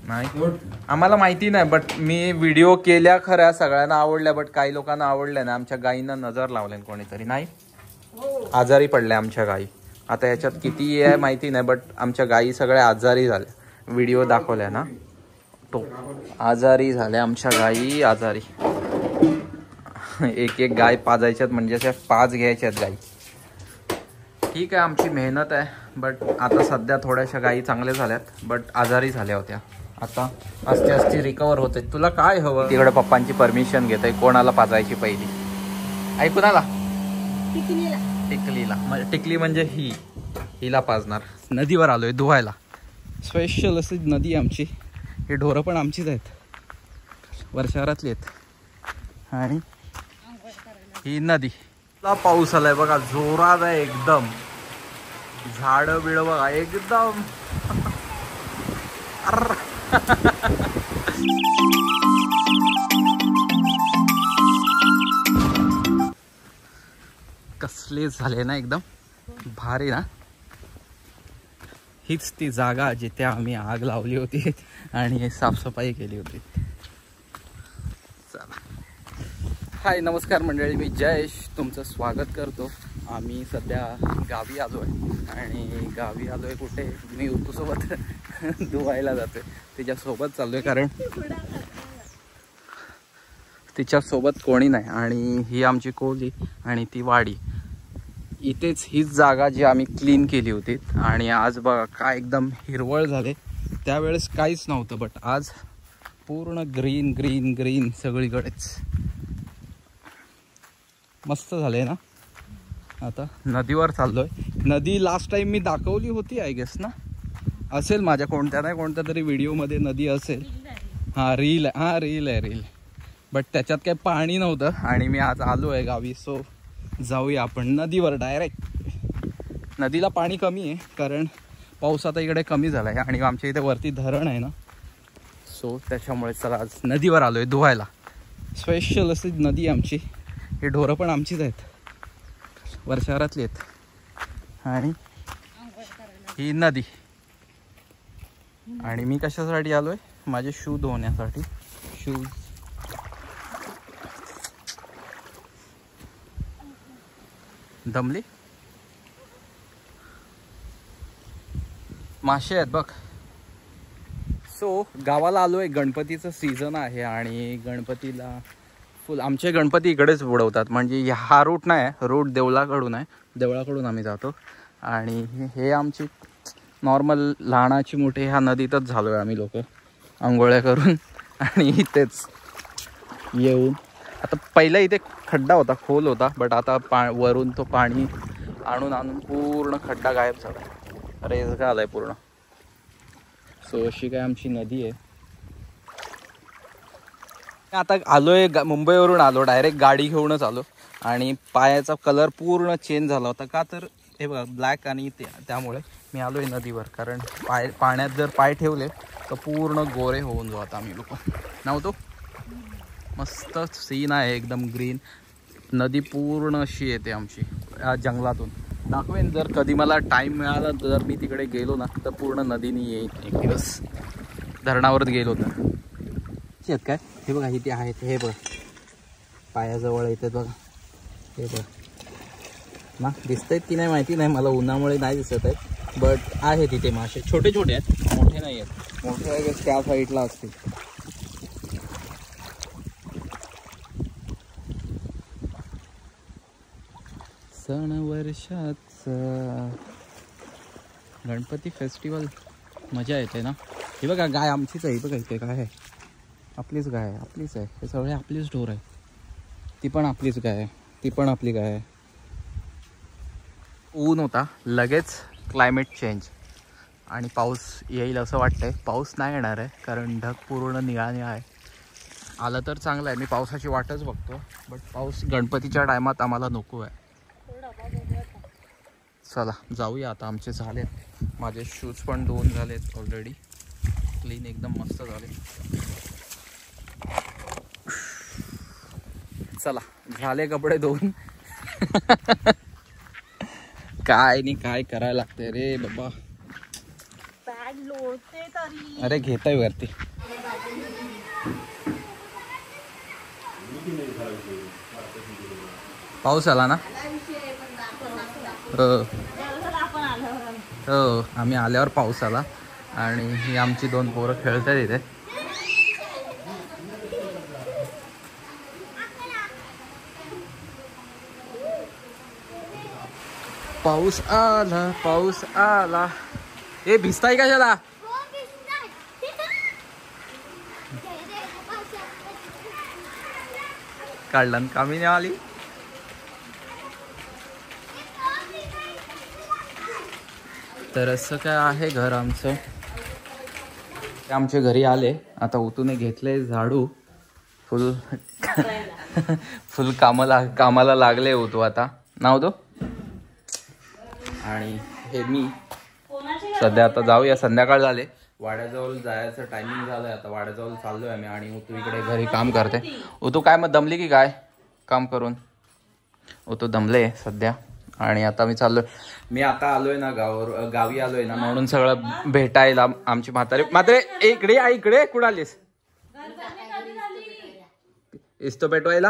नाही आम्हाला माहिती नाही, बट मी व्हिडिओ केल्या खऱ्या, सगळ्यांना आवडल्या, बट काही लोकांना आवडल्या ना. आमच्या गायींना नजर लावले कोणीतरी, नाही आजारी पडल्या आमच्या गायी. आता याच्यात किती आहे माहिती नाही, बट आमच्या गायी सगळ्या आजारी झाल्या. व्हिडिओ दाखवल्या ना तो, आजारी झाल्या आमच्या गायी, आजारी. एक एक गाय पाजायच्यात, म्हणजे अशा 5 घ्यायच्यात गायी. ठीक आहे, आमची मेहनत आहे. बट आता सध्या थोड्याशा गायी चांगल्या झाल्यात, बट आजारी झाल्या होत्या. आता असते असते रिकवर होते. तुला काय हवं? तिकडे पप्पांची परमिशन घेते कोणाला पाजायची पहिली. आई कुणाला? टिकलीला. टिकली म्हणजे हिला पाजणार. नदीवर आलोय धुवायला. स्पेशल अशी नदी आमची. हे ढोरं पण आमचीच आहेत, वर्षारातली आहेत. आणि ही नदी. पाऊस आलाय बघा, जोरात आहे एकदम. झाड बिड बघा एकदम. कसले झाले ना, एकदम भारी ना. हीच ती जागा जिथे आम्ही आग लावली होती आणि साफसफाई केली होती. चला, हाय नमस्कार मंडळी, मी जयेश तुमचं स्वागत करतो. आम्ही सध्या गावी आलो आहे. आणि गावी आलो आहे कुठे, मी ऋतूसोबत धुवायला जातोय. तिच्यासोबत चाललो आहे, कारण तिच्यासोबत कोणी नाही. आणि ही आमची कोली आणि ती वाडी. इथेच हीच जागा जी आम्ही क्लीन केली होती. आणि आज बघा काय एकदम हिरवळ झाले. त्यावेळेस काहीच नव्हतं, बट आज पूर्ण ग्रीन ग्रीन ग्रीन सगळीकडेच. मस्त झाले ना. आता नदीवर चाललोय. नदी लास्ट टाइम मी दाखवली होती आय गेस ना, असेल माझ्या कोणत्या नाही कोणत्या तरी व्हिडिओमध्ये नदी असेल. हां रील आहे. बट त्याच्यात काही पाणी नव्हतं. आणि मी आज आलो आहे गावी, सो जाऊया आपण नदीवर डायरेक्ट. नदीला पाणी कमी आहे, कारण पाऊस आता इकडे कमी झाला आहे. आणि आमच्या इथे वरती धरण आहे ना, सो त्याच्यामुळे चला आज नदीवर आलो आहे धुवायला. स्पेशल अशी नदी आमची. हे ढोरं पण आमचीच आहेत, वर्षारातली आहेत. आणि ही नदी. आणि मी कशासाठी आलो आहे? माझे शू धुवण्यासाठी. शूज दमली. मासे आहेत बघ. सो गावाला आलो आहे. गणपतीचं सीझन आहे आणि गणपतीला फुल आमचे गणपती इकडेच बुडवतात. म्हणजे हा रूट नाही आहे, रूट देवळाकडून आहे. देवळाकडून आम्ही जातो. आणि हे आमची नॉर्मल लहानाची मोठी ह्या नदीतच झालो आहे आम्ही लोक आंघोळ्या करून. आणि इथेच येऊन आता पहिला इथे खड्डा होता, खोल होता, बट आता वरून तो पाणी आणून पूर्ण खड्डा गायब झाला. रेसगा आलाय पूर्ण. सो अशी काय आमची नदी आहे. आता आलोय मुंबईवरून आलो, डायरेक्ट गाडी घेऊनच आलो. आणि पायाचा कलर पूर्ण चेंज झाला होता. का तर हे बघा ब्लॅक, आणि त्यामुळे मी आलोय नदीवर. कारण पाण्यात जर पाय ठेवले तर पूर्ण गोरे होऊन जाऊ आता आम्ही लोक. नव्हतो मस्त सीन आहे एकदम ग्रीन. नदी पूर्ण अशी येते आमची जंगलातून. दाखवेन जर कधी मला टाईम मिळाला, जर मी तिकडे गेलो ना तर पूर्ण नदीने येईन एक दिवस. धरणावरच गेलो तर. आहेत काय हे बघा, इथे आहेत. हे बघा पायाजवळ येतात बघा. हे बघा ना, दिसत आहेत की नाही माहिती नाही, मला उन्हामुळे नाही दिसत आहेत. बट आहे तिथे मासे. छोटे छोटे आहेत, मोठे नाही आहेत. मोठे आहे त्या साईडला असतील. सण वर्षाचा गणपती फेस्टिवल मजा येते ना. हे बघा गाय आमचीच आहे. बघा इथे काय आहे, आपलीच गाय आहे. आपलीच आहे. हे सगळे आपलीच ढोर आहे. ती पण आपलीच गाय आहे, ती पण आपली गाय आहे. ऊन होता, लगेच क्लायमेट चेंज आणि पाऊस येईल असं वाटतंय. पाऊस नाही येणार आहे, कारण ढग पूर्ण निळा निळा आहे. आलं तर चांगलं आहे, मी पावसाची वाटच बघतो. बट पाऊस गणपतीच्या टायमात आम्हाला नको आहे. चला जाऊया आता. आमचे झालेत, माझे शूज पण 2 झालेत ऑलरेडी. क्लीन एकदम मस्त झाले. चला झाले कपडे धुवून. काय नाही काय करायला लागतंय रे बाबा. बॅग लोळते तर अरे घेताय वरती. पाऊस आला ना. हो आम्ही आल्यावर पाऊस आला आणि ही आमची 2 पोरं खेळतात इथे. पाऊस आला पाऊस आला. ए भिजताय कशाला. काढलं कामी नाही आली. तर असं काय आहे घर आमचं. आमच्या घरी आले आता. उतूने घेतले झाडू. फुल फुल कामाला लागले होतो आता नाव तो. आणि हे मी सध्या आता जाऊया. संध्याकाळ झाले. वाड्याजवळ जायचं टायमिंग झालंय आता. वाड्याजवळ चाललोय आम्ही. आणि तू इकडे घरी काम करते. तू काय मग दमली की काय काम करून. तो दमले सध्या. आणि आता मी चाललोय. मी आता आलोय ना गावी आलोय ना म्हणून सगळं भेटायला. आमची म्हातारे इकडे इकडे कुठं आलीस. इस्तो पेटवायला.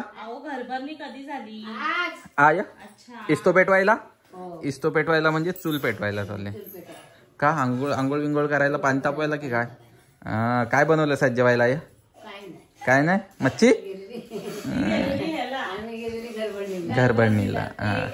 इस्तो पेटवायला. इस्तो पेटवायला म्हणजे चूल पेटवायला चालले का. आंघोळ विंगोळ करायला पाणी तापवायला की काय. काय बनवलं सात जेवायला. काय नाही मच्छी. घरभरणीला.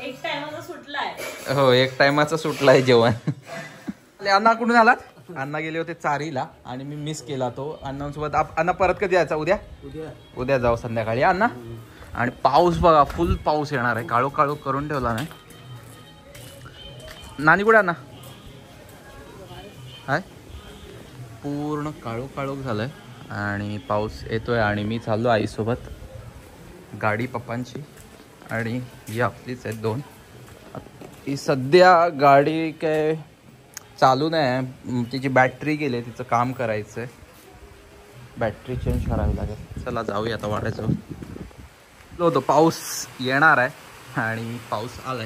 हो एक टायमाचा सुटलाय जेवण. अण्णा कुठून आलात. अण्णा गेले होते चारीला आणि मी मिस केला तो अण्णांसोबत. अण्णा परत कधी यायचा. उद्या जाऊ संध्याकाळी अण्णा. आणि पाऊस बघा फुल पाऊस येणार आहे. काळोख काळोख करून ठेवला नाही. नानी कुठे अण्णा. हाय पूर्ण काळोख झालंय आणि पाऊस येतोय. आणि मी चाललो आईसोबत. गाडी पप्पांची आणि ही आपलीच आहेत 2. ही सध्या गाडी काय चालू नाही. तिची बॅटरी गेली. तिचं काम करायचं आहे. बॅटरी चेंज करावी लागेल. चला जाऊया आता वाड्याजवळ. होतो पाऊस येणार आहे आणि पाऊस आलाय.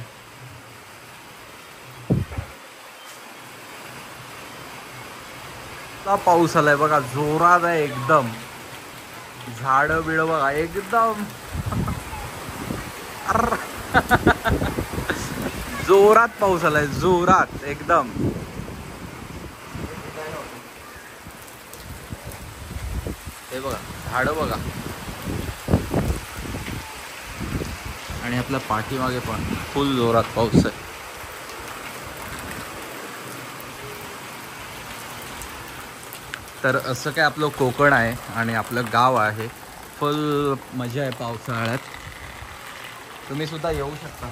पाऊस आलाय बघा जोरात आहे एकदम. झाड बिड बघा एकदम जोरात पाऊस आलाय. जोरात एकदम. हे बघा झाड बघा. आणि आपल्या पाठीमागे पण फुल जोरात पाऊस आहे. तर असं काय आपलं कोकण आहे आणि आपलं गाव आहे. फुल मजा आहे पावसाळ्यात. तुम्ही सुद्धा येऊ शकता.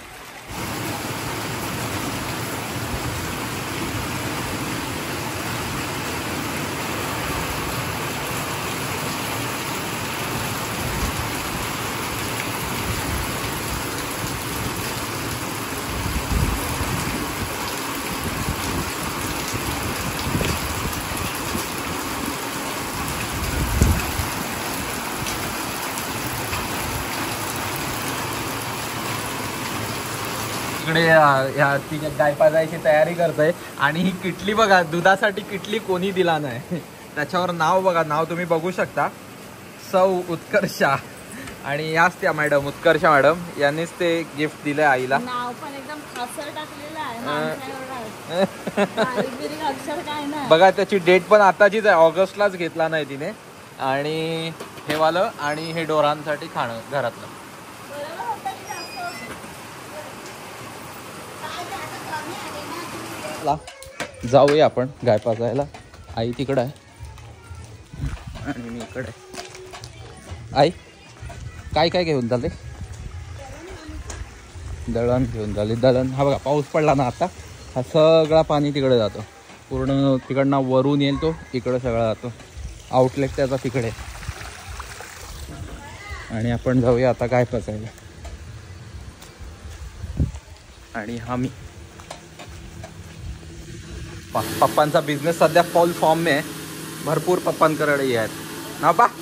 इकडे ती गाय पाजायची तयारी करते. आणि ही किटली बघा. दुधासाठी किटली कोणी दिला नाही. त्याच्यावर नाव बघा. नाव तुम्ही बघू शकता. सौ उत्कर्षा. आणि याच त्या मॅडम उत्कर्षा मॅडम यांनीच ते गिफ्ट दिलंय आईला. नाव पण एकदम खासर टाकलेलं आहे. बघा त्याची डेट पण आताचीच आहे. ऑगस्टलाच घेतला नाही तिने. आणि हे वालं आणि हे डोरांसाठी खाणं घरातलं. जाऊया आपण गाय पाजायला. आई तिकडं आहे आणि मी इकडे आहे. आई काय काय घेऊन झाले. दळण घेऊन झाले. दळण हा बघा पाऊस पडला ना आता. हा सगळा पाणी तिकडे जातो. पूर्ण तिकडनं वरून येईल तो इकडं सगळा जातो. आउटलेट त्याचा तिकडे. आणि आपण जाऊया आता गाय पाजायला. आणि हा मी पप्पांचा बिझनेस सध्या फुल फॉर्म में आहे. भरपूर पप्पांकडे आहेत ना पा.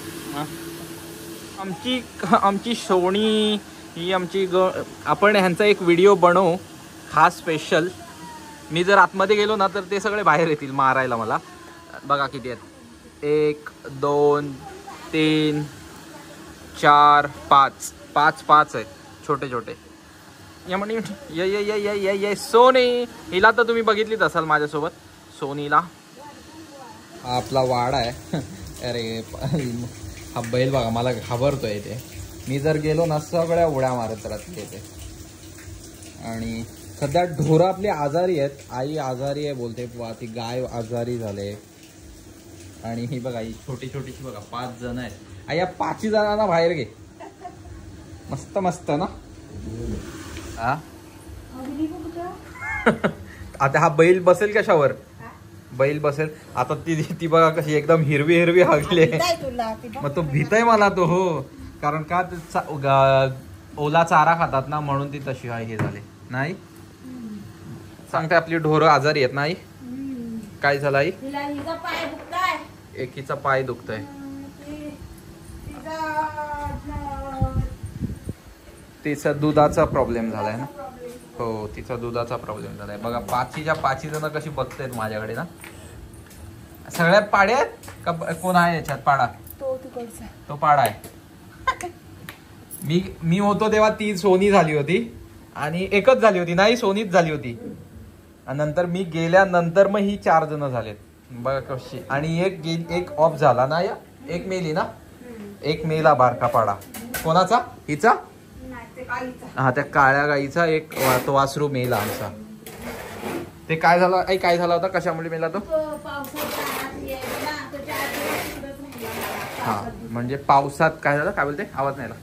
आमची सोनी ही आमची आपण ह्यांचा एक व्हिडिओ बनवू खास स्पेशल. मी जर आतमध्ये गेलो ना तर ते सगळे बाहेर येतील मारायला मला. बघा किती आहेत, 1 2 3 4 5 5 5 आहेत छोटे छोटे. या म्हणे ये ये ये ये ये ये सोनी. हिला तर तुम्ही बघितलीच असाल माझ्यासोबत, सोनीला. हा आपला वाडा आहे. अरे हा बैल बघा मला घाबरतोय ते. मी जर गेलो ना सगळ्या उड्या मारत राहते ते. आणि सध्या ढोरं आपली आजारी आहेत. आई आजारी आहे बोलते, ती गाय आजारी झाले. आणि ही बघा ही छोटी छोटीशी बघा 5 जण आहेत. आई या 5 जणांना बाहेर घे. मस्त मस्त ना. हा आता हा बैल बसेल कशावर, बैल बसेल आता. ती बघा कशी एकदम हिरवी हिरवी हागली. मग तो भीतय मला तो. हो कारण का ओला चारा खातात ना म्हणून ती तशी हे झाले. नाही सांगते आपली ढोरं आजारी आहेत. नाही काय झालं आई, एकीचा पाय दुखतोय. तिचा दुधाचा प्रॉब्लेम झालाय ना. हो तिचा दुधाचा प्रॉब्लेम झालाय. बघा 5 जण कशी बघतायत माझ्याकडे ना. सगळ्यात पाड्या आहेत का कोण आहे याच्यात पाडा? तो पाडा आहे. मी होतो तेव्हा ती सोनी झाली होती आणि एकच झाली होती. नाही सोनीच झाली होती. आणि नंतर मी गेल्यानंतर मग ही 4 जण झालेत. बघा कशी. आणि एक ऑफ झाला ना. या एक मेली ना. एक मेला बारका पाडा. कोणाचा? हिचा. हा त्या काळ्या गाईचा एक तो वासरू मेला आमचा. ते काय झालं आई, काय झाला होता, कशामुळे मेला तो? हा म्हणजे पावसात काय झालं, काय बोलते आवाज नाही आला.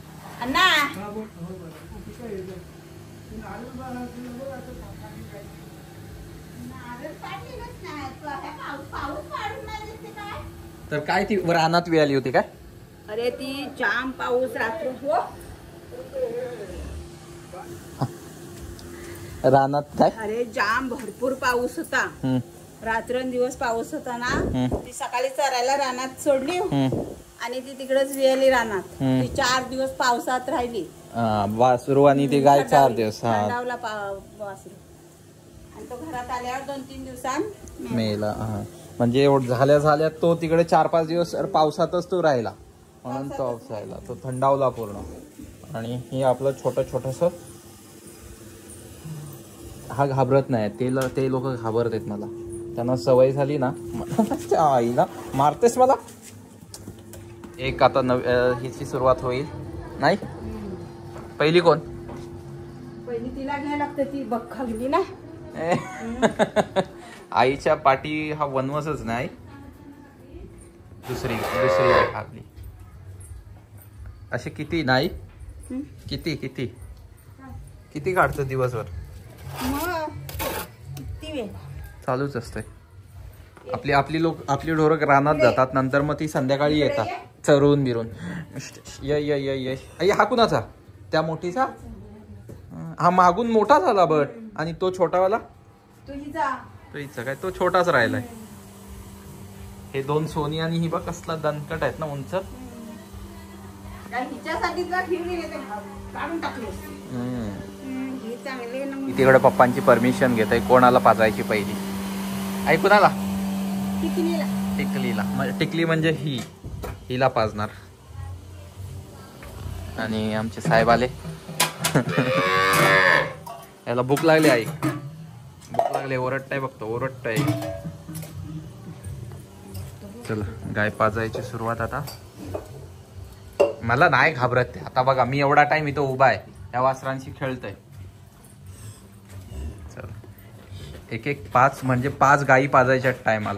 तर काय ती रानात वेळ आली होती काय? अरे ती जाम पाऊस रात्र हो. रानात काय? अरे जाम भरपूर पाऊस होता. रात्रंदिवस पाऊस होता ना. ती सकाळी चरायला रानात सोडली आणि ती तिकडेच वेळली रानात. ती 4 दिवस पावसात राहिली. वासरू आणि ती गाय 4 दिवस वासरू. आणि तो घरात आल्यावर 2-3 दिवसांत मेला. म्हणजे झाल्या तो तिकडे 4-5 दिवस पावसातच तो राहिला म्हणून तो ऑफ राहिला. तो थंडावला पूर्ण. आणि हे आपलं छोटस हा घाबरत नाही. ते लोक घाबरतात मला. त्यांना सवय झाली ना. आईला मारतेस मला. एक आता हिची सुरुवात होईल. नाही पहिली कोण? पहिली तिला घ्यायला लागते. ती बघ खाल्ली ना. आईच्या पाठी हा वनवसच नाही. दुसरी आपली असे किती नाही किती किती किती काढतो दिवसभर. चालूच असते. आपली ढोरं रानात जातात. नंतर मग ती संध्याकाळी येतात चरून बिरून. हा कुणाचा? त्या मोठीचा. हा मागून मोठा झाला बट. आणि तो छोटावाला तो हिचा काय, तो छोटाच राहिलाय. हे 2 सोनी आणि ही बघ कसला दणकट आहेत ना उंच. तिकडे पप्पांची परमिशन घेत आहे कोणाला पाजायची पहिली. आई कुणाला? टिकलीला. टिकली म्हणजे हिला पाजणार. आणि आमचे साहेब आले. याला भूक लागली. आई भूक लागली. ओरडताय बघतो ओरडताय. चला गाय पाजायची सुरुवात आता. मला नाही घाबरत ते. आता बघा मी एवढा टाइम इथं उभा आहे त्या वासरांशी खेळतोय. चला एक 5 म्हणजे 5 गायी पाजायच्या टायमाला.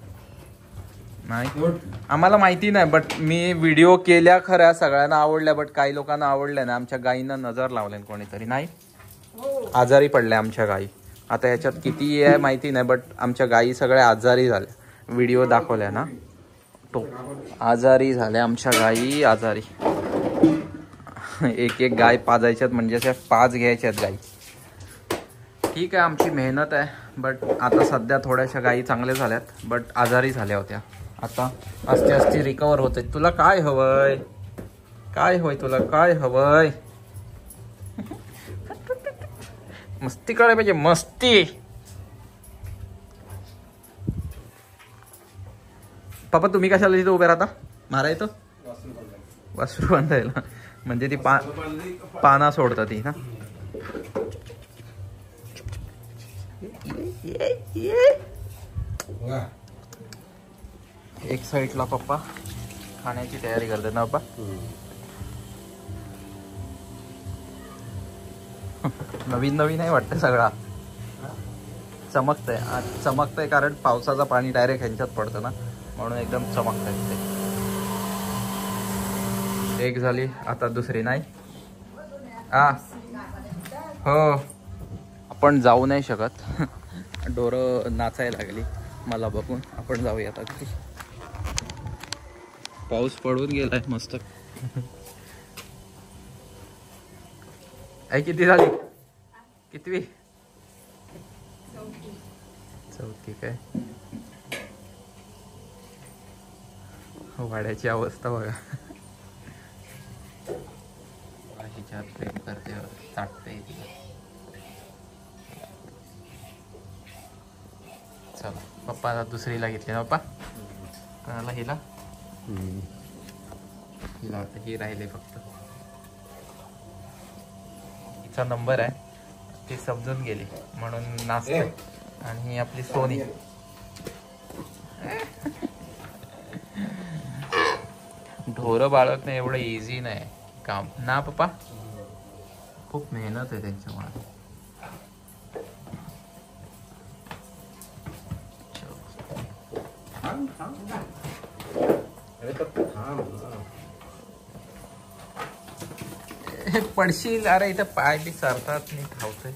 नाही आम्हाला माहिती नाही बट मी व्हिडिओ केल्या खऱ्या. सगळ्यांना आवडल्या बट काही लोकांना आवडल्या ना. आमच्या गायींना नजर लावल्या कोणीतरी. नाही आजारी पडल्या आमच्या गायी. आता याच्यात किती आहे माहिती नाही बट आमच्या गायी सगळ्या आजारी झाल्या. व्हिडिओ दाखवल्या ना. तो आजारी झाल्या आमच्या गायी. आजारी. एक गाय पाजायच्यात म्हणजे अशा 5 घ्यायच्यात गायी. ठीक आहे आमची मेहनत आहे. बट आता सध्या थोड्याशा गायी चांगल्या झाल्यात बट आजारी झाल्या होत्या. आता आस्ते रिकवर होत. तुला काय हवंय? काय होय तुला? काय हवंय? मस्ती करायला पाहिजे. मस्ती. पप्पा तुम्ही कशाला तिथे उभे राहता? मारा येतो वासरू बांधायला, म्हणजे ती पाना सोडतात ती ना. एक साईडला पप्पा खाण्याची तयारी करतात ना पप्पा. नवीन नवीन आहे वाटतं सगळा. चमकतंय कारण पावसाचं पाणी डायरेक्ट ह्यांच्यात पडतं ना, म्हणून एकदम चमकतंय ते. एक झाली, आता दुसरी नाही. हो आपण जाऊ नाही शकत. ढोरं नाचायला लागली मला बघून. आपण जाऊया आता. पाऊस पडून गेलाय मस्त. आई किती झाली? कितवी? चौथी काय? वाड्याची अवस्था बघा. प्रेम करते, चाटते. चला पप्पा आता दुसरीला घेतली ना पप्पा. कोणाला? हिला ही राहिले फक्त. हिचा नंबर आहे, ती समजून गेली म्हणून नाचते. आणि ही आपली सोनी. ढोरं बाळगणं एवढं इझी नाही काम ना पप्पा. खूप मेहनत आहे त्यांच्यामुळे. पडशील. अरे इथं पाय बी सरतात नाही. धावतंय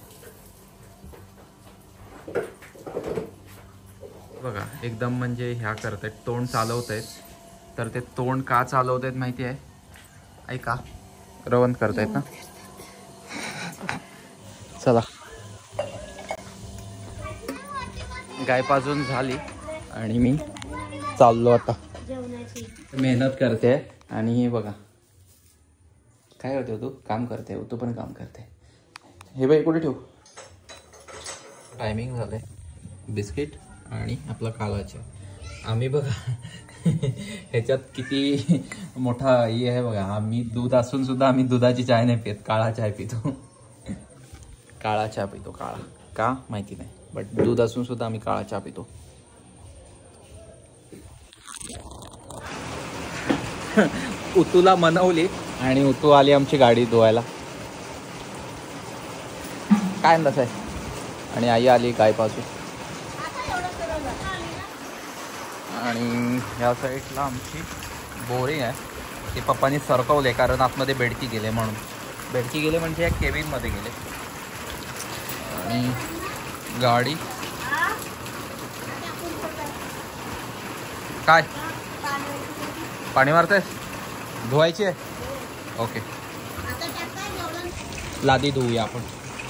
बघा एकदम. म्हणजे ह्या करतायत, तोंड चालवतायत. तर ते तोंड का चालवतायत माहिती आहे? ऐका, रवंत करतायत ना. चला गाय पाजून झाली आणि मी चाललो आता. मेहनत करते आणि हे बघा काय होतं, तू काम करते, तू पण काम करते. हे बाई कुठे ठेवू? टायमिंग झालंय. बिस्किट आणि आपला कालाचा. आम्ही बघा ह्याच्यात किती मोठा हे आहे बघा. आम्ही दूध असून सुद्धा आम्ही दुधाची चाय नाही पित, काळा चाय पितो. काळा चहा पितो. काळा का माहिती नाही, बट दूध असून सुद्धा आम्ही काळा चहा पितो. उतूला मनवली आणि उतू आली आमची गाडी धुवायला. काय म्हणत आहे? आणि आई आली गाय पासून. आणि ह्या साईडला आमची बोरिंग आहे. ते पप्पानी सरकवले कारण आतमध्ये बेडकी गेले म्हणून. बेडकी गेले म्हणजे या केबिनमध्ये गेले. आणि गाडी काय पाणी मारतेस? धुवायची आहे? ओके लादी धुवूया आपण.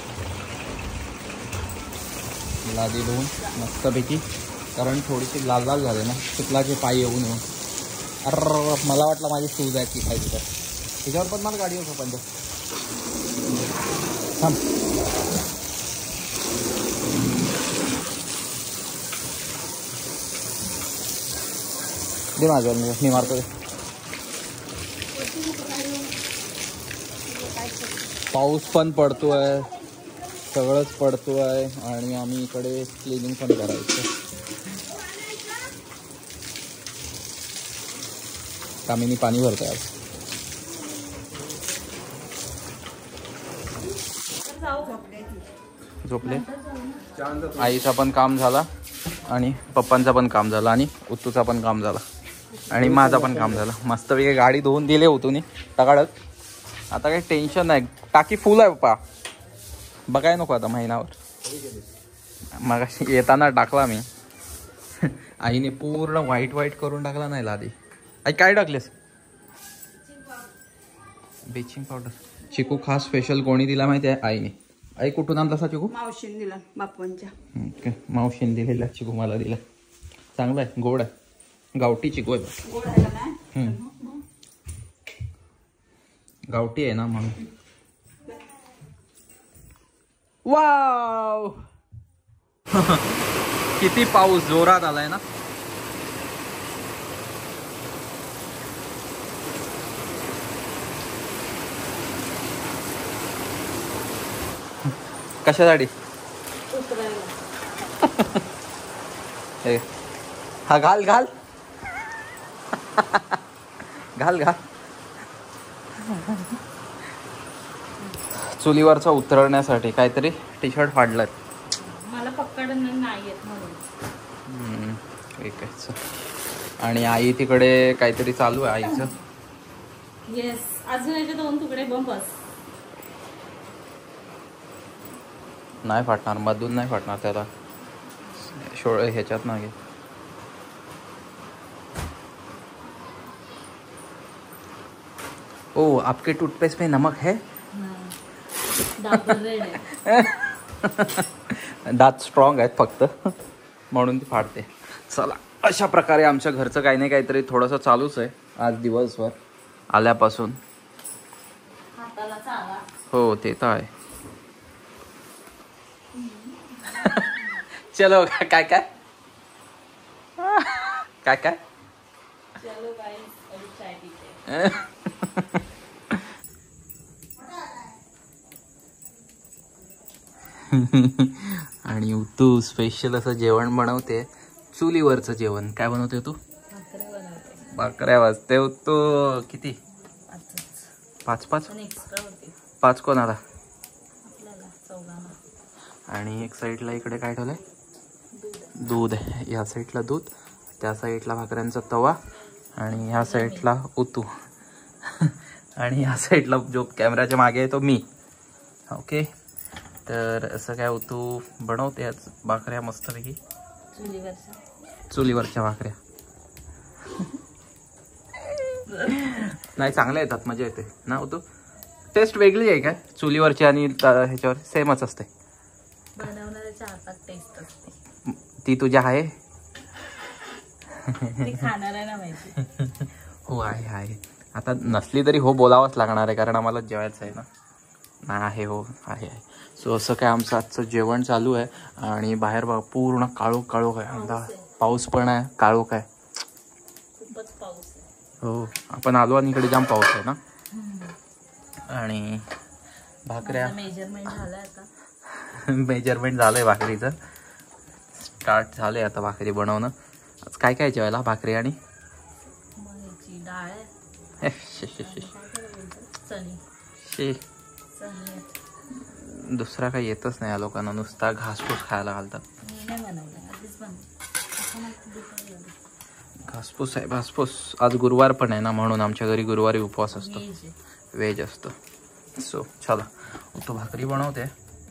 लादी धुवून मस्तपैकी, कारण थोडीशी लाल लाल झाले ना चिखलाचे पाय येऊन येऊन. अरे मला वाटलं माझी शूज आहे की काय तिथं. त्याच्यावर पण मला गाडी होतो पंच. थांब दे माझं, मी मारतो. पाऊस पण पडतोय, सगळंच पडतोय आणि आम्ही इकडे क्लिनिंग पण करायचं. कामिनी पाणी भरतोय आज. झोपले. आईचा पण काम झाला आणि पप्पांचा पण काम झाला आणि उत्तूचा पण काम झाला आणि माझा पण काम झालं. मस्तपैकी गाडी धुवून दिले उतून टकाडक. आता काही टेन्शन नाही. टाकी फुल आहे पप्पा, बघाय नको आता महिनावर. मग येताना टाकला मी. आईने पूर्ण व्हाईट व्हाईट करून टाकला नाही लादी. आई काय टाकलेस? Bleaching powder. चिकू खास स्पेशल कोणी दिला माहिती आहे? आईने. आई कुठून आणला सा चिकू? मावशीने दिला बापांच्या. मावशीने दिलेला चिकू मला दिला. चांगला आहे, गोड आहे. गावठी चिकू आहे. गोड आहे ना? गावठी आहे ना म्हणून. वाव किती पाऊस जोरात आलाय ना. कशासाठी? उतरायला. हे हा घाल घाल घाल घाल. चुलीवरचा उतरवण्यासाठी काहीतरी टी शर्ट फाडलं. मला पकडणं नाही येत म्हणून. ठीक आहे चल. आणि आई तिकडे काहीतरी चालू आहे आईचं. येस, अजून याचे 2 तुकडे बंब बस. नाही फाटणार, मधून नाही फाटणार त्याला, ह्याच्यात नाही. ओ आपके टूथपेस्ट में नमक है? दात स्ट्रॉंग आहेत फक्त म्हणून ती फाटते. चला, अशा प्रकारे आमच्या घरचं काही नाही काहीतरी थोडंसं चालूच आहे आज दिवसभर आल्यापासून. हाताला चाला. हो ते तर आहे. चलो काय काय काय काय चलो गाइस, अभी चाय पीते हैं. आणि तू स्पेशल असं जेवण बनवते, चुलीवरचं जेवण. काय बनवते तू? भाकरी बनवते. भाकऱ्या वाजते तो किती? 5 एक्स्ट्रा होते 5 कोणाला? आपल्याला 4. आणि एक साईडला इकडे काय ठेवलंय? दूध आहे. या साईडला दूध, त्या साईडला भाकऱ्यांचा तवा, आणि ह्या साईडला उतू, आणि ह्या साईडला जो कॅमेऱ्याच्या मागे आहे तो मी. ओके, तर असं काय उतू बनवते आज भाकऱ्या मस्तपैकी. चुलीवरच्या भाकऱ्या नाही चांगल्या येतात, मजा येते ना उतू. टेस्ट वेगळी आहे काय चुलीवरची आणि ह्याच्यावर? सेमच असते. बनवणाऱ्याच्या हातात टेस्ट असते. ती तुझ्या आहे? खाणाऱ्याला माहिती. हो आहे. आता नसली तरी हो बोलावंच लागणार आहे, कारण आम्हाला जेवायचं आहे ना. आहे हो आहे. सो असं काय आमचं आजचं जेवण चालू आहे. आणि बाहेर बघा पूर्ण काळोख काळोख आहे. आता पाऊस पण आहे, काळोख आहे. खूपच पाऊस आहे. हो, आपण आलो आणि इकडे जाम पाऊस आहे ना. आणि भाकऱ्या मेजरमेंट झालंय आता. मेजरमेंट झालंय भाकरीचं, स्टार्ट झालंय आता भाकरी बनवणं. आज काय काय जेवायला? भाकरी आणि डाळ आहे. दुसरा काही येतच नाही या लोकांना, नुसता घासपूस खायला घालतात. घासपूस आहे घासपूस. आज गुरुवार पण आहे ना, म्हणून आमच्या घरी गुरुवारी उपवास असतो, व्हेज असतो. सो चला, तो भाकरी बनवते.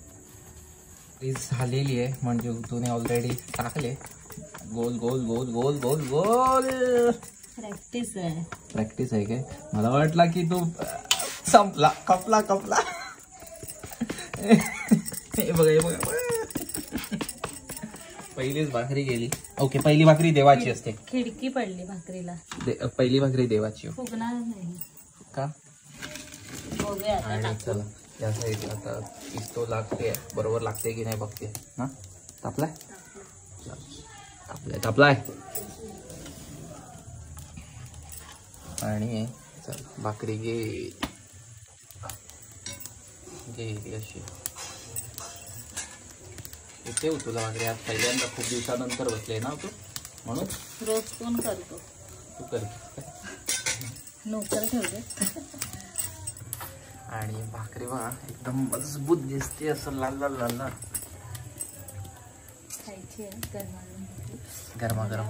झालेली आहे म्हणजे उतूने ऑलरेडी टाकले. गोल गोल गोल गोल गोल गोल. प्रॅक्टिस आहे काय? मला वाटला की तू संपला, कपला कपला. हे बघा पहिलीच भाकरी गेली. ओके, पहिली भाकरी देवाची असते. खिडकी पडली भाकरीला. पहिली भाकरी देवाची फुगणार नाही का? आणि चला या साईड आता इस्तो लागते, बरोबर लागते की नाही बघते ना. तापलाय तापलाय तापलाय. आणि चल भाकरी गेली अशी. इथे हो तुला भाकरी आज पहिल्यांदा खूप दिवसानंतर बसले ना तू, म्हणून. रोज कोण करतो? तू कर, नोकर ठेवले. आणि भाकरी बघा एकदम मजबूत दिसते, असं लाल लाल लाल लाल. खायची आहे गरमागरम.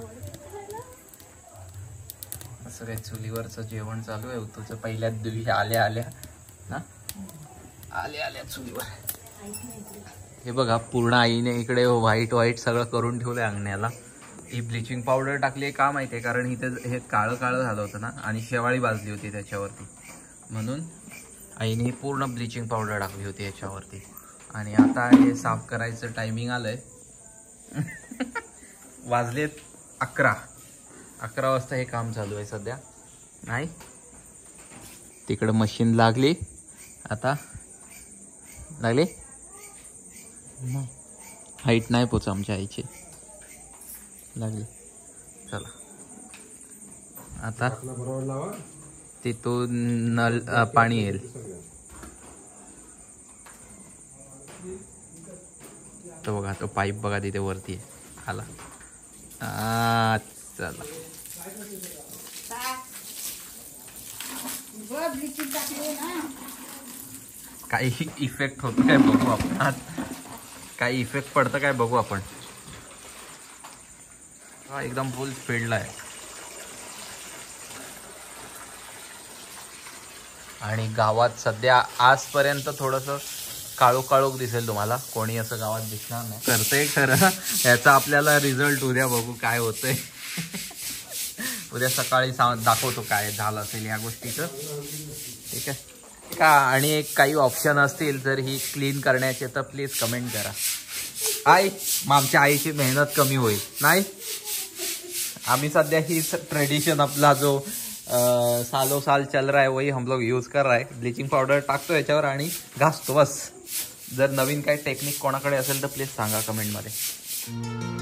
असं काही चुलीवरचं जेवण चालू आहे. तुझं पहिल्याच दिवशी आल्या आल्या ना, आल्या आल्या चुलीवर. हे बघा पूर्ण आईने इकडे व्हाईट व्हाईट सगळं करून ठेवलंय अंगण्याला. ही ब्लिचिंग पावडर टाकली आहे का माहिती आहे? कारण इथे हे काळं काळं झालं होतं ना, आणि शेवाळी भाजली होती त्याच्यावरती, म्हणून आईने पूर्ण ब्लिचिंग पावडर टाकली होती याच्यावरती. आणि आता हे साफ करायचं टायमिंग आलंय. वाजलेत 11 वाजता हे काम चालू आहे सध्या. नाही तिकडं मशीन लागली, आता लागली. हाईट नाही पोच आमच्या आईची, लागली. चला आता तिथून नल पाणी येईल. तो बघा तो पाईप बघा तिथे वरती आहे. आला चला काही इफेक्ट होतो काय बघू आपण. काही इफेक्ट पडतं काय बघू आपण. हा एकदम फुल स्पीडला आहे. आणि गावात सध्या आजपर्यंत थोडंसं काळोख काळोख दिसेल तुम्हाला. कोणी असं गावात दिसणार नाही. करतंय खरं. याचा आपल्याला रिझल्ट उद्या बघू काय होतंय. उद्या सकाळी दाखवतो काय झालं असेल या गोष्टीचं. ठीक आहे का. आणि एक काही ऑप्शन असतील तर ही क्लीन करण्याचे तर प्लीज कमेंट करा. मग आमच्या आईची मेहनत कमी होईल नाही. आम्ही सध्या ही ट्रेडिशन आपला जो सालों साल चल रहा है वही हम लोग यूज कर रहा है. ब्लिचिंग पावडर टाकतो याच्यावर आणि घासतो बस. जर नवीन काही टेक्निक कोणाकडे असेल तर प्लीज सांगा कमेंटमध्ये.